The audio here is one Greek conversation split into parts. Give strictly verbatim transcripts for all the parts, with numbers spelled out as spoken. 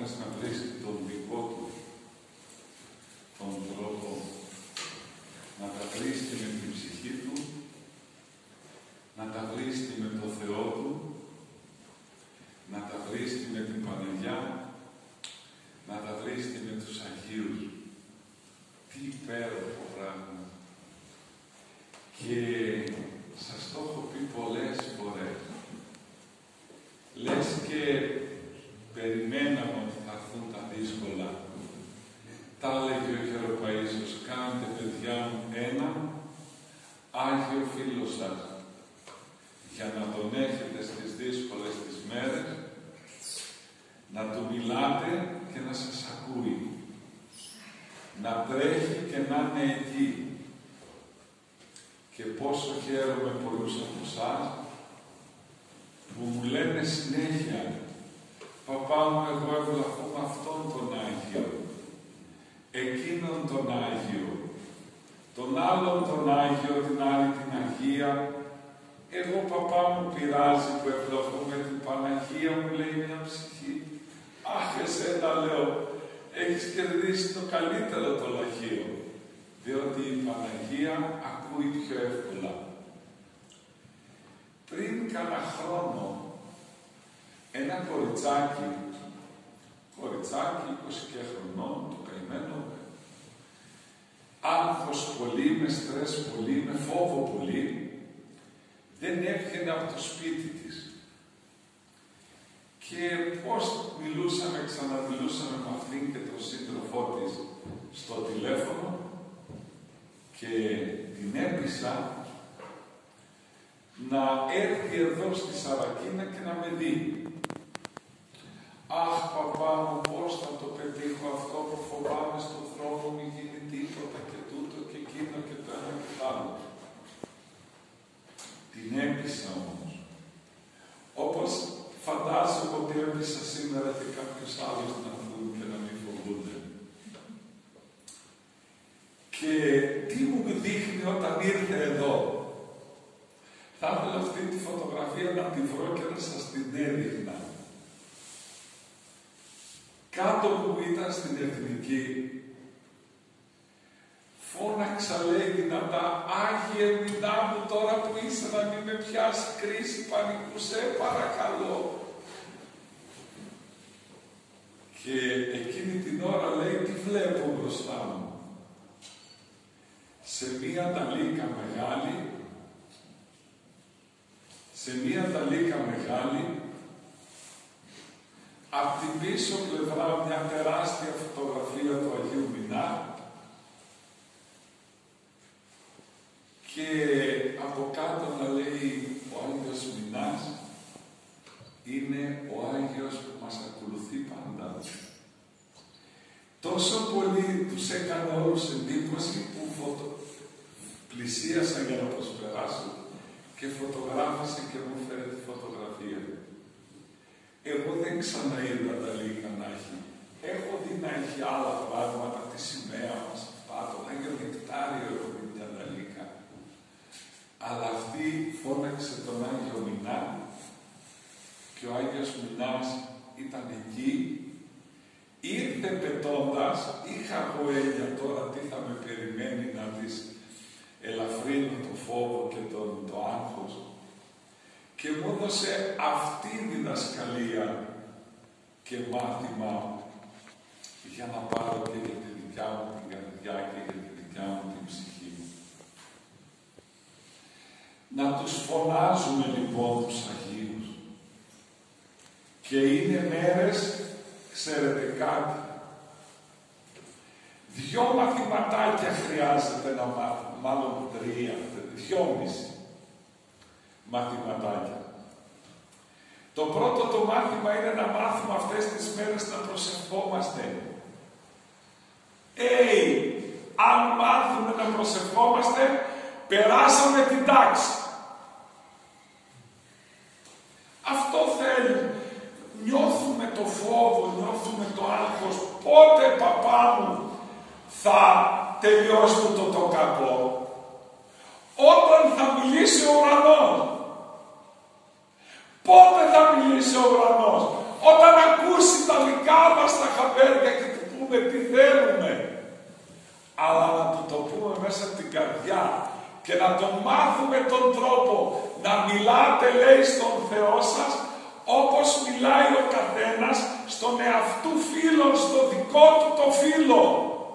καθένας να βρίσκει τον δικό του τον τρόπο να τα βρίσκει με την ψυχή του, να τα βρίσκει με το Θεό του, να τα βρίσκει με την Παναγιά, να τα βρίσκει με τους Αγίους. Τι υπέροχο πράγμα. Και σας το έχω πει πολλές φορές. Λες και περιμέναμε ότι θα έρθουν τα δύσκολα. Τα έλεγε ο Χεροπαΐσιος, κάντε παιδιά μου ένα Άγιο φίλο σας, για να τον έχετε στις δύσκολες τις μέρες, να του μιλάτε και να σας ακούει. Να τρέχει και να είναι εκεί. Και πόσο χαίρομαι πολλούς από εσάς που μου λένε συνέχεια, παπά μου, εγώ ευλαχώ με αυτόν τον Άγιο, εκείνον τον Άγιο, τον άλλον τον Άγιο, την άλλη την Αγία. Εγώ, παπά μου, πειράζει που ευλαχώ με την Παναγία, μου λέει μια ψυχή. Αχ, εσένα, λέω, έχεις κερδίσει το καλύτερο το λαχείο, διότι η Παναγία ακούει πιο εύκολα. Πριν κάνα χρόνο, ένα κοριτσάκι, κοριτσάκι είκοσι και χρονών, το καημένο, άγχος πολύ, με στρες πολύ, με φόβο πολύ, δεν έβγαινε από το σπίτι της. Και πώς μιλούσαμε, ξαναμιλούσαμε με αυτήν και τον σύντροφό της στο τηλέφωνο και την έπεισα να έρθει εδώ στη Σαρακίνα και να με δει. Αχ, παπά μου, πώς θα το πετύχω αυτό που φοβάμαι στον δρόμο, μη γίνει τίποτα και τούτο και εκείνο και το ένα και το άλλο. Την έπεισα όμως. Όπως φαντάζομαι ότι έπεισα σήμερα και κάποιος άλλος να βγουν και να μην φοβούνται. Και τι μου δείχνει όταν ήρθε εδώ. Θα ήθελα αυτή τη φωτογραφία να τη βρω και να σας την έδειχνα. Κάτω που ήταν στην Εθνική, φώναξα, λέει δυνατά, Άγιε μηνά μου, τώρα που είσαι να μην με πιάσει κρίση πανικού, σε παρακαλώ. Και εκείνη την ώρα, λέει, τι βλέπω μπροστά μου. Σε μία ταλίκα μεγάλη, σε μία ταλίκα μεγάλη, απ' την πίσω πλευρά μια τεράστια φωτογραφία του Αγίου Μηνά και από κάτω να λέει ο Άγιος Μηνάς είναι ο Άγιος που μας ακολουθεί πάντα. Τόσο πολύ τους έκανα όλους εντύπωση που φωτο... πλησίασαν για να προσπεράσουν και φωτογράφησαν και μου φέρε τη φωτογραφία. Εγώ δεν ξαναείδα τα λίγα να έχει. Έχω δει να έχει άλλα πράγματα, τη σημαία μας, το Άγιο Νεκτάριο έχω δει μια ταλίκα. Αλλά αυτή φώναξε τον Άγιο Μηνά και ο Άγιος Μηνάς ήταν εκεί, ήρθε πετώντας, είχα γοέλια τώρα τι θα με περιμένει να της ελαφρύνω το φόβο και τον, το άγχος. Και μου έδωσε αυτή η διδασκαλία και μάθημα για να πάρω και για τη δικιά μου την καρδιά και για τη δικιά μου την ψυχή μου. Να τους φωνάζουμε λοιπόν τους Αγίους. Και είναι μέρες, ξέρετε κάτι, δυο μαθηματάκια χρειάζεται να μάθουμε, μάλλον τρία, δυόμιση μαθηματάκια. Το πρώτο το μάθημα είναι να μάθουμε αυτές τις μέρες να προσευχόμαστε. Έι, αν μάθουμε να προσευχόμαστε, περάσαμε την τάξη. Αυτό θέλει. Νιώθουμε το φόβο, νιώθουμε το άγχος. Πότε, παπά μου, θα τελειώσουμε το το κακό. Όταν θα μιλήσει ο ουρανός. Πότε θα μιλήσει ο ουρανός? Όταν ακούσει τα δικά μας χαμπέρια και του πούμε τι θέλουμε. Αλλά να του το πούμε μέσα από την καρδιά και να τον μάθουμε τον τρόπο να μιλάτε, λέει, στον Θεό σας όπως μιλάει ο καθένας στον εαυτού φίλον, στο δικό του το φίλο.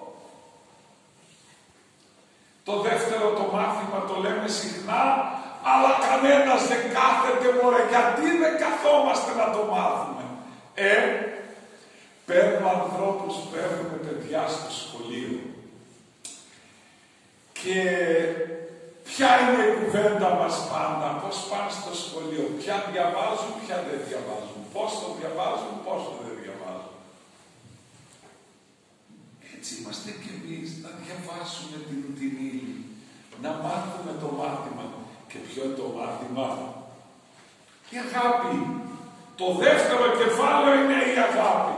Το δεύτερο το μάθημα το λέμε συχνά, αλλά κανένας δεν κάθεται, μωρέ, γιατί δεν καθόμαστε να το μάθουμε. Ε, παίρνω ανθρώπους, παίρνουμε παιδιά στο σχολείο. Και ποια είναι η κουβέντα μας πάντα, πώς πάνε στο σχολείο, ποια διαβάζουν, ποια δεν διαβάζουν, πώς το διαβάζουν, πώς το δεν διαβάζουν. Έτσι είμαστε και εμείς, να διαβάσουμε την την ύλη, να μάθουμε το μάθημα. Και ποιο είναι το μάθημα? Η αγάπη. Το δεύτερο κεφάλαιο είναι η αγάπη.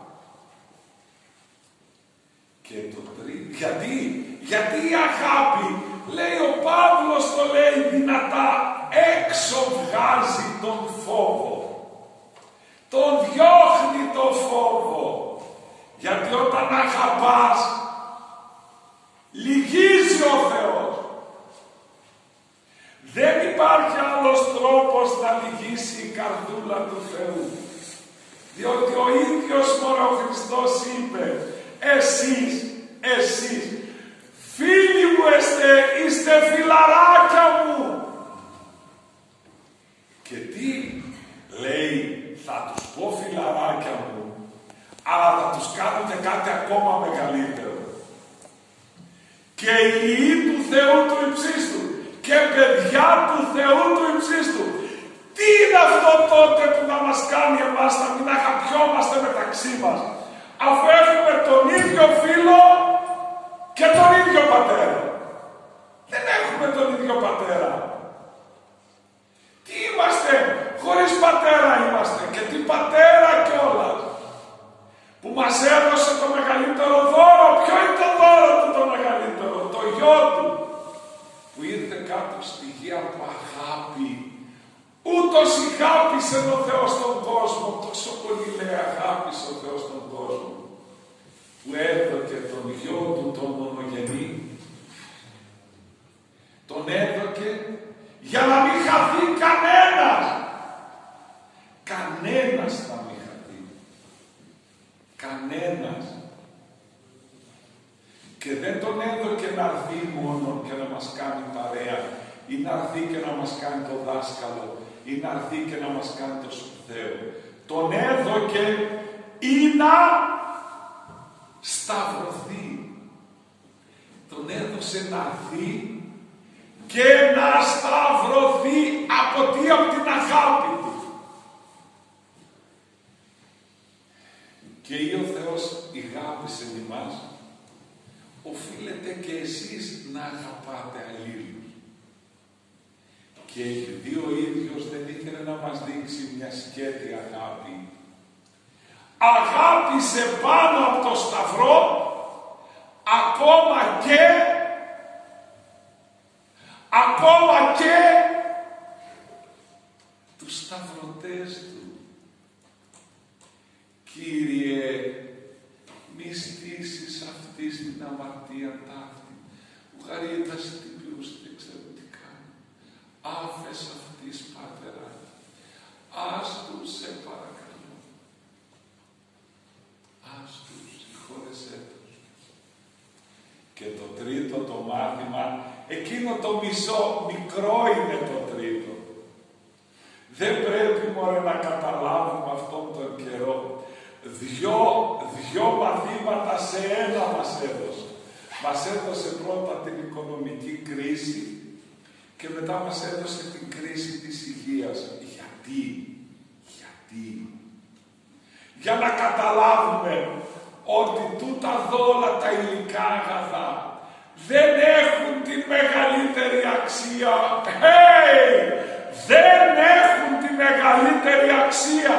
Και το τρίτο, γιατί, γιατί η αγάπη, λέει ο Παύλος, το λέει δυνατά, έξω βγάζει τον φόβο. Τον διώχνει το φόβο. Γιατί όταν αγαπάς, λυγίζει ο Θεός. Δεν υπάρχει άλλος τρόπος να λυγίσει η καρδούλα του Θεού. Διότι ο ίδιος μόνο ο Χριστός είπε, εσείς, εσείς, φίλοι μου είστε, είστε φιλαράκια μου. Και τι λέει, θα τους πω φιλαράκια μου, αλλά θα τους κάνετε κάτι ακόμα μεγαλύτερο. Και οι ιοί του Θεού του υψίστου και παιδιά του Θεού του υψίστου. Τι είναι αυτό τότε που να μας κάνει εμάς να μην αγαπιόμαστε μεταξύ μας, αφού έχουμε τον ίδιο φίλο και τον ίδιο πατέρα? Δεν έχουμε τον ίδιο πατέρα. Τι είμαστε? Χωρίς πατέρα είμαστε. Και τι πατέρα κιόλας, που μας έδωσε το μεγαλύτερο δώρο. Ποιο είναι το δώρο του το μεγαλύτερο? Το γιο του, που ήρθε κάτω στη γη από αγάπη. Ούτως αγάπησε ο Θεός τον κόσμο, τόσο πολύ λέει αγάπησε ο Θεός τον κόσμο, που έδωκε τον γιο του τον μονογενή. Τον έδωκε για να μην χαθεί κανένας. Κανένας να μην χαθεί. Κανένας. Και δεν τον έδωκε να έρθει μόνο και να μας κάνει παρέα, ή να έρθει και να μας κάνει το δάσκαλο, ή να έρθει και να μας κάνει το σπουδαίο. Τον έδωκε ή να σταυρωθεί. Τον έδωσε να έρθει και να σταυρωθεί. Από τι? Από την αγάπη του. Και ή ο Θεός ηγάπησε εμάς, οφείλετε και εσείς να αγαπάτε αλλήλους. Και επειδή ο ίδιος δεν ήθελε να μας δείξει μια σκέτη αγάπη, αγάπησε πάνω από το σταυρό ακόμα και ακόμα και τους σταυρωτές του. Κύριε, μη στήσεις αυτή την αμαρτία ταύτη, που χαρίτας τύπιους δεν ξέρω τι κάνει. Άφες αυτής, Πατέρα, ας τους σε παρακαλώ. Ας τους, συγχώρεσέ τους. Και το τρίτο το μάθημα, εκείνο το μισό, μικρό είναι το τρίτο. Δεν πρέπει μωρέ να καταλάβουμε αυτόν τον καιρό. Δυο, δυο μαθήματα σε ένα μας έδωσε. Μας έδωσε πρώτα την οικονομική κρίση και μετά μας έδωσε την κρίση της υγείας. Γιατί? Γιατί? Για να καταλάβουμε ότι τούτα εδώ όλα τα υλικά αγαθά δεν έχουν την μεγαλύτερη αξία. Hey! Δεν έχουν τη μεγαλύτερη αξία.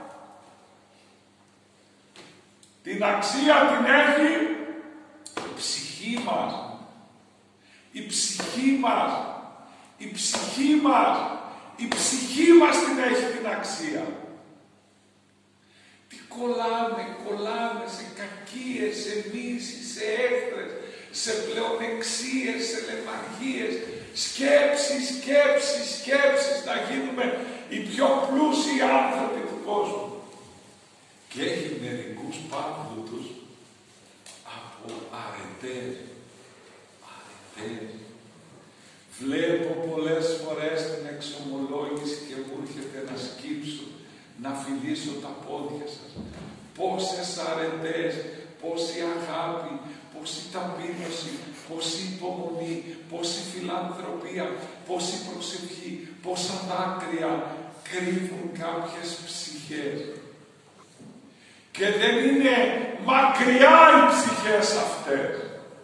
Την αξία την έχει η ψυχή μας. Η ψυχή μας. Η ψυχή μας. Η ψυχή μας την έχει την αξία. Τι κολλάμε, κολλάμε σε κακίες, σε μίσεις, σε έχθρες, σε πλεονεξίες, σε λεμαργίες, σκέψεις, σκέψεις, σκέψεις, να γίνουμε οι πιο πλούσιοι άνθρωποι του κόσμου. Και έχει μερικούς πάντοτους από αρετές, αρετές. Βλέπω πολλές φορές την εξομολόγηση και μου έρχεται να σκύψω, να φιλήσω τα πόδια σας. Πόσες αρετές, πόση αγάπη, πόση ταπείνωση, πόση υπομονή, πόση φιλανθρωπία, πόση προσευχή, πόσα δάκρυα κρύβουν κάποιες ψυχές. Και δεν είναι μακριά οι ψυχές αυτές.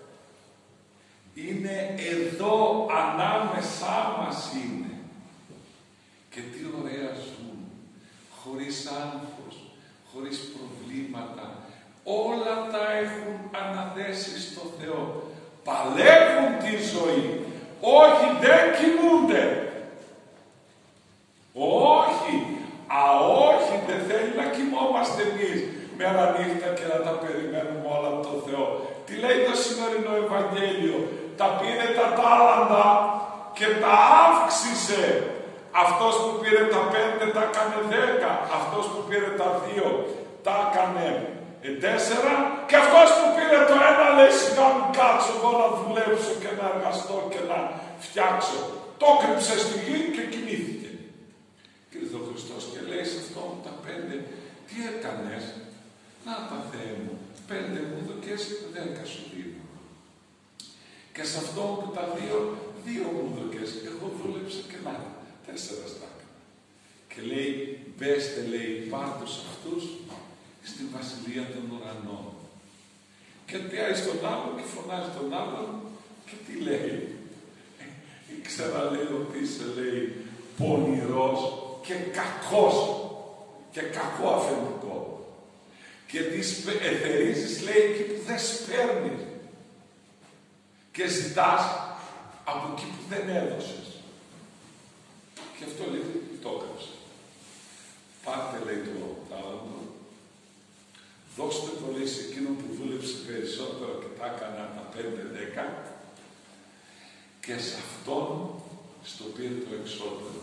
Είναι εδώ, ανάμεσά μας είναι. Και τι ωραία ζουν, χωρίς άγχος, χωρίς προβλήματα. Όλα τα έχουν αναδέσει στο Θεό. Παλεύουν τη ζωή. Όχι, δεν κοιμούνται. Όχι, α όχι, δεν θέλει να κοιμόμαστε εμείς μέρα νύχτα και να τα περιμένουμε όλα από τον Θεό. Τι λέει το σημερινό Ευαγγέλιο? Τα πήρε τα τάλαντα και τα αύξησε. Αυτός που πήρε τα πέντε τα έκανε δέκα. Αυτός που πήρε τα δύο τα έκανε ε, τέσσερα. Και αυτός που πήρε το ένα λέει σιγά μου κάτσω εγώ να δουλέψω και να εργαστώ και να φτιάξω. Το κρύψε στη γη και κοιμήθηκε. Και ήρθε ο Χριστός και λέει σε αυτόν τα πέντε, τι έκανες? Να τα Θεέ μου, πέντε μου δοκές, δέκα σου δίνω. Και σε αυτόν που τα δύο, δύο μου δοκές, εγώ δούλεψα και να, τέσσερα στα έκανα. Και λέει, μπέστε, λέει, πάρτος αυτούς στη βασιλεία των ουρανών. Και πιάει στον άλλο και φωνάζει τον άλλον και τι λέει? Ήξερα, λέει, ότι είσαι, λέει, πονηρός και κακός και κακό αφεντικό. Και τις εθερίζεις, λέει, εκεί που δεν σπέρνεις και ζητάς από εκεί που δεν έδωσες. Και αυτό, λέει, το έκαψε. Πάρτε, λέει, το τάλαντο, δώστε το, λέει, σε εκείνο που δούλεψε περισσότερο και τα έκανα τα πέντε δέκα και σε αυτόν στο πήρε το εξώτερο.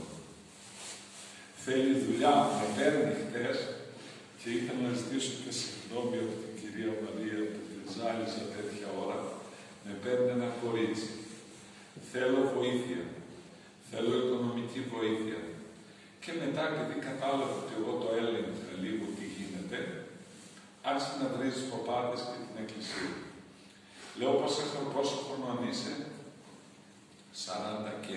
Θέλει δουλειά, με παίρνει χτες και ήθελα να ζητήσω και συγγνώμη από την κυρία Μαρία που την ζάλιζα τέτοια ώρα. Με παίρνει ένα κορίτσι. Θέλω βοήθεια. Θέλω οικονομική βοήθεια. Και μετά, επειδή κατάλαβα ότι εγώ το έλεγχα λίγο τι γίνεται, άρχισε να βρίζει παπάδες και την εκκλησία. Λέω πόσο χρόνο είσαι? σαράντα και.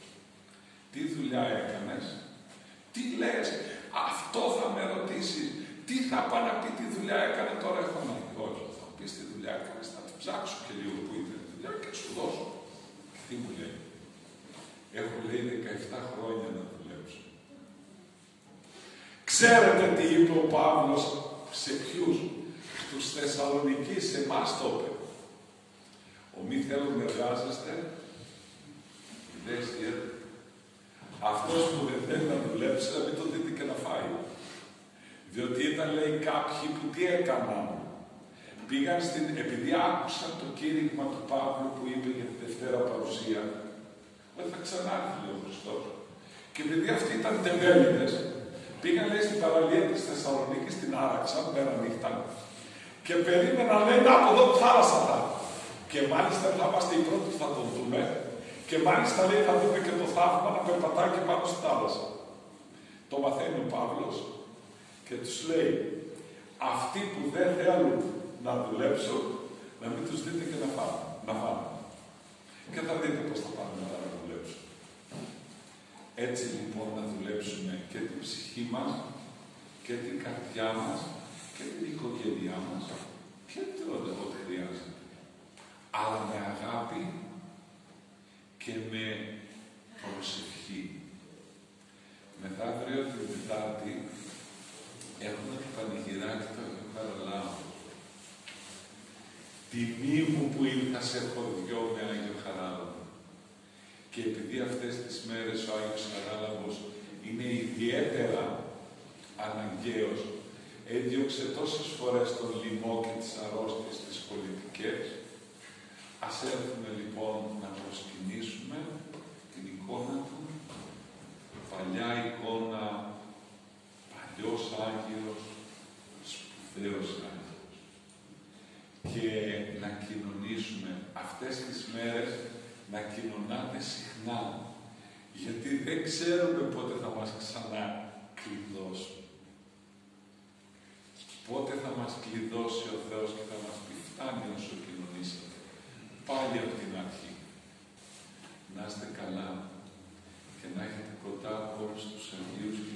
Τι δουλειά έκανες? Τι λες? Αυτό θα με ρωτήσεις. Τι θα πάει να πει τι δουλειά έκανε? Τώρα έχω ανάγκη. Όχι, θα μου πεις τι δουλειά έκανες. Θα την ψάξω και λίγο που ήταν η δουλειά και σου δώσω. Και τι μου λέει? Έχω, λέει, δεκαεπτά χρόνια να δουλέψω. Ξέρετε τι είπε ο Παύλος σε ποιους? Στους Θεσσαλονικείς, σε εμάς το είπε. Ο μη θέλουν να εργάζεστε, δεν σχέδεται. Αυτός που δεν θέλει να δουλέψει, να μην το δείτε και να φάει. Διότι ήταν, λέει, κάποιοι που τι έκαναν? Πήγαν στην, επειδή άκουσαν το κήρυγμα του Παύλου που είπε για τη Δευτέρα Παρουσία, ότι θα ξανάρθει, λέει ο Χριστός. Και επειδή αυτοί ήταν τεμπέληδες, πήγαν, λέει, στην παραλία της Θεσσαλονίκης, την άραξαν πέρα νύχτα και περίμεναν, λέει, από εδώ που θάλασσα θα. Και μάλιστα θα είμαστε οι πρώτοι που θα τον δούμε. Και μάλιστα, λέει, θα δούμε και το θαύμα να περπατάει και πάνω στη θάλασσα. Το μαθαίνει ο Παύλος και τους λέει, αυτοί που δεν θέλουν να δουλέψουν, να μην τους δείτε και να φάνε. Να φάνε. Και θα δείτε πώς θα πάνε μετά να δουλέψουν. Έτσι λοιπόν να δουλέψουμε και την ψυχή μας, και την καρδιά μας, και την οικογένειά μας, και ό,τι χρειάζεται. Αλλά με αγάπη και με προσευχή. Μεθαύριο την Τετάρτη έχουμε το πανηγυράκι του Αγίου Χαραλάμπου. Τιμή μου που ήρθα σε χωριό με Άγιο Χαράλαμπο. Και επειδή αυτές τις μέρες ο Άγιος Χαράλαμπος είναι ιδιαίτερα αναγκαίος, έδιωξε τόσες φορές τον λοιμό και τις αρρώστιες τις πολιτικές. Ας έρθουμε λοιπόν να προσκυνήσουμε την εικόνα του, παλιά εικόνα, παλιός Άγιος, σπουδαίος Άγιος. Και να κοινωνήσουμε αυτές τις μέρες, να κοινωνάτε συχνά, γιατί δεν ξέρουμε πότε θα μας ξανά κλειδώσουν. Πότε θα μας κλειδώσει ο Θεός και θα μας πει φτάνει όσο κοινωνήσατε. Πάλι από την αρχή. Να είστε καλά και να έχετε κοντά όλους τους Αγίους